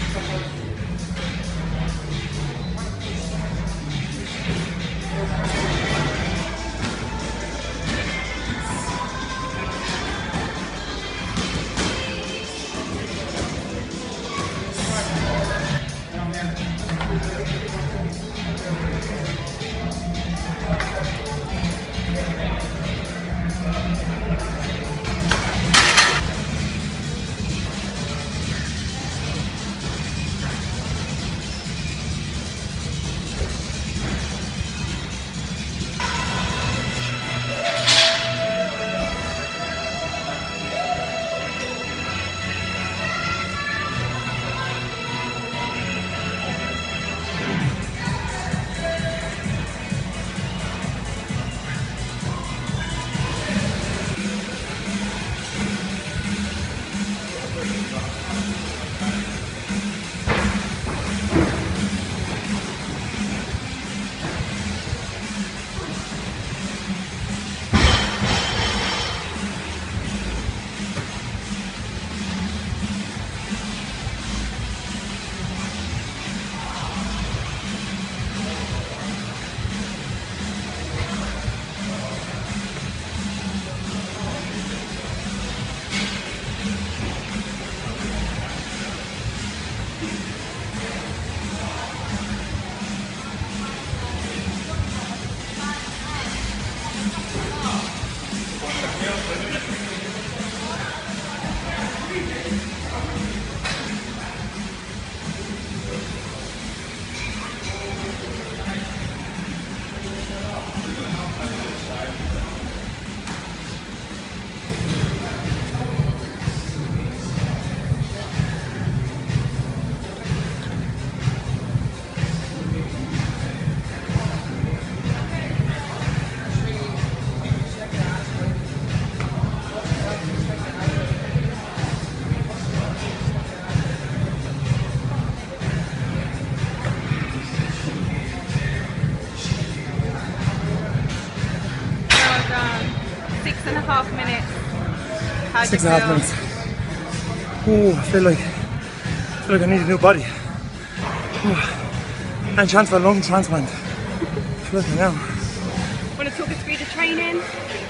6.5 minutes. How'd 6.5 minutes. Oh, I feel like I need a new body. Oh, and chance for a lung transplant. I feel like I now. Want to talk us through the training?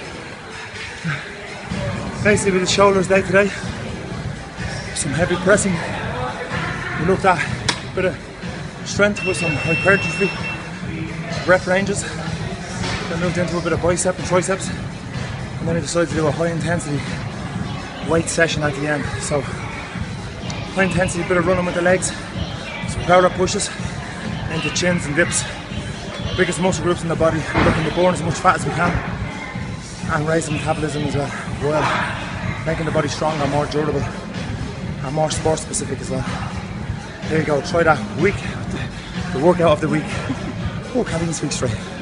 Basically with the shoulders day today. Some heavy pressing. We looked at a bit of strength with some hypertrophy rep ranges. Then moved into a bit of bicep and triceps. And then I decided to do a high intensity weight session at the end. So high intensity, a bit of running with the legs, some prowler pushes into chins and dips. Biggest muscle groups in the body, looking to burn as much fat as we can and raise the metabolism as well, while making the body stronger, more durable and more sport specific as well. There you go, try that week, the workout of the week. Oh, can't even speak straight.